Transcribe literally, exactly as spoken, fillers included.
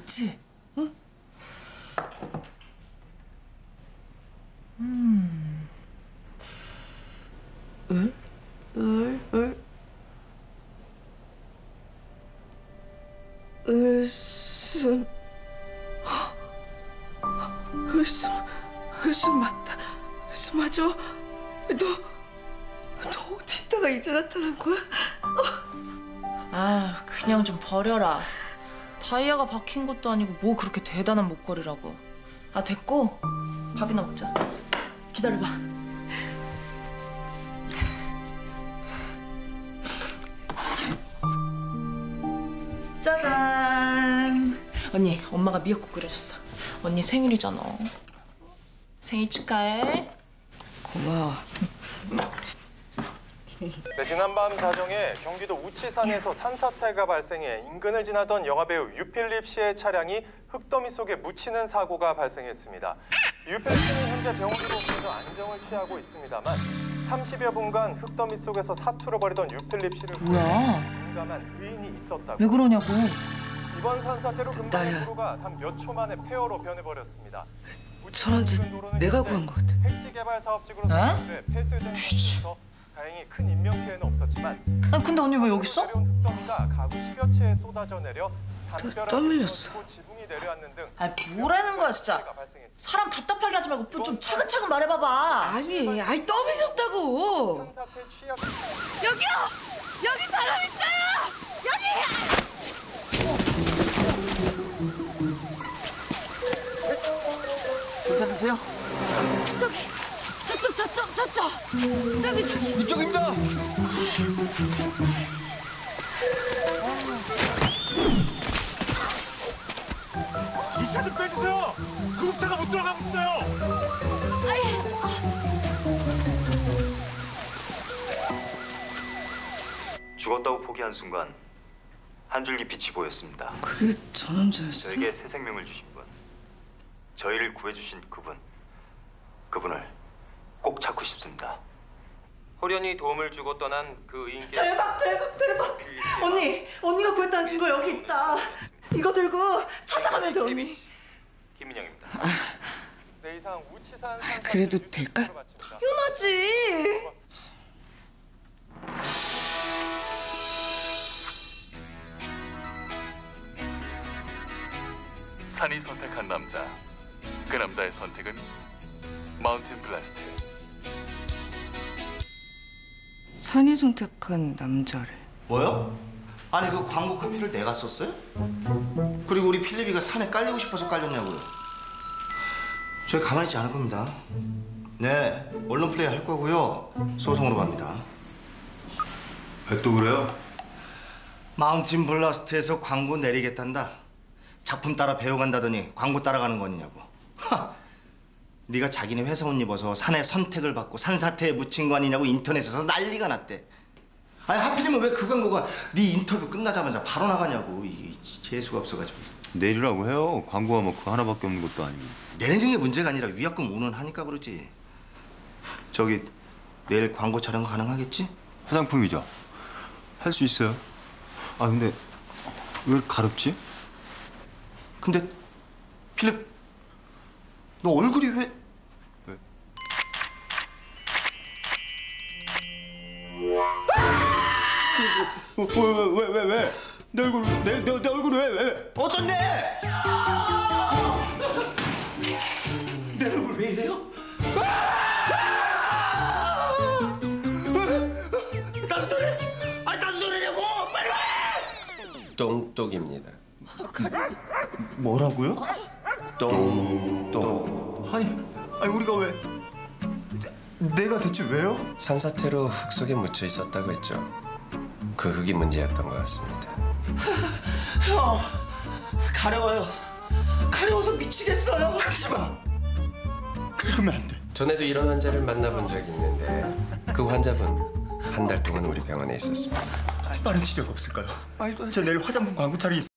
있지? 응? 음. 을? 을? 을? 을순. 을순. 을순 맞다. 을순 맞아. 너, 너 어디 있다가 이제 나타난 거야? 아, 그냥 좀 버려라. 다이아가 박힌 것도 아니고 뭐 그렇게 대단한 목걸이라고. 아, 됐고 밥이나 먹자. 기다려봐. 짜잔. 언니, 엄마가 미역국 끓여줬어. 언니 생일이잖아. 생일 축하해. 고마워. 네, 지난밤 자정에 경기도 우치산에서 산사태가 발생해 인근을 지나던 영화배우 유필립 씨의 차량이 흙더미 속에 묻히는 사고가 발생했습니다. 유필립 씨는 현재 병원으로 옮겨져 안정을 취하고 있습니다만 삼십여 분간 흙더미 속에서 사투를 벌이던 유필립 씨를 뭐야? 민감한 의인이 있었다고. 왜 그러냐고. 이번 산사태로 금방의 나야. 도로가 단 몇 초 만에 폐허로 변해버렸습니다. 저 남자 내가 구한 것 같아. 택지 개발 사업직으로 어? 선정돼 폐쇄된 곳에서 다행히 큰 인명 피해는 없었지만. 아, 근데 언니 왜 여기 있어? 흙더미가 가구 십여 채에 쏟아져 내려 담벼락에 땀 흘렸어. 쏟고 지붕이 내려앉는 등. 아, 뭐라는 거야 진짜. 사람 답답하게 하지 말고 좀 차근차근 말해봐봐. 아니, 아이 떠밀렸다고. 산사태 취약. 여기요! 여기 사람 있어요! 여기! 괜찮으세요? 저기! 저쪽, 저쪽, 저쪽! 저기, 저기! 이쪽입니다. 이 차 좀 빼주세요. 구급차가 못 들어가고 있어요. 죽었다고 포기한 순간 한 줄기 빛이 보였습니다. 그게 저 남자였어? 저에게 새 생명을 주신 분, 저희를 구해주신 그분, 그분을 꼭 찾고 싶습니다. 호련이 도움을 주고 떠난 그 의인께 대박, 대박, 대박. 언니, 언니가 구했다는 증거 여기 있다. 이거 들고 찾아가면 돼, 언니. 김민영입니다. 네, 이상 우치산 산사태 그래도 뉴스 될까? 보도를 마칩니다. 당연하지. 산이 선택한 남자. 그 남자의 선택은 마운틴 블라스트. 산이 선택한 남자래. 뭐요? 아니 그 광고 카피를 내가 썼어요? 그리고 우리 필립이가 산에 깔리고 싶어서 깔렸냐고요? 저희 가만히 있지 않을 겁니다. 네, 언론 플레이 할 거고요. 소송으로 갑니다. 왜 또 그래요? 마운틴 블라스트에서 광고 내리겠단다. 작품 따라 배워간다더니 광고 따라가는 거냐고. 하! 네가 자기네 회사 옷 입어서 산에 선택을 받고 산사태에 묻힌 거 아니냐고 인터넷에서 난리가 났대. 아니 하필이면 왜 그 광고가 네 인터뷰 끝나자마자 바로 나가냐고. 이게 재수가 없어가지고. 내리라고 해요. 광고가 뭐 그거 하나밖에 없는 것도 아니고. 내리는 게 문제가 아니라 위약금 운운하니까 그러지. 저기 내일 광고 촬영 가능하겠지? 화장품이죠. 할 수 있어요. 아 근데 왜 가렵지? 근데 필립 너 얼굴이 왜? 왜? 왜왜왜 왜 왜, 왜? 내 얼굴 내 내 내 얼굴 왜 왜? 어떤데? 내 얼굴 왜 이래요? 나도 노래! 아니 나도 노래냐고! 빨리 와! 똥똑입니다. 뭐라고요? 똥똑. 아니 아니 우리가 왜? 내가 대체 왜요? 산사태로 흙 속에 묻혀 있었다고 했죠. 그 흙이 문제였던 것 같습니다. 형 가려워요. 가려워서 미치겠어요. 하지마. 그러면 안 돼. 전에도 이런 환자를 만나본 적이 있는데 그 환자분 한 달 동안 우리 병원에 있었습니다. 빠른 치료가 없을까요? 말도 안 돼. 저 내일 화장품 광고 촬영 있어.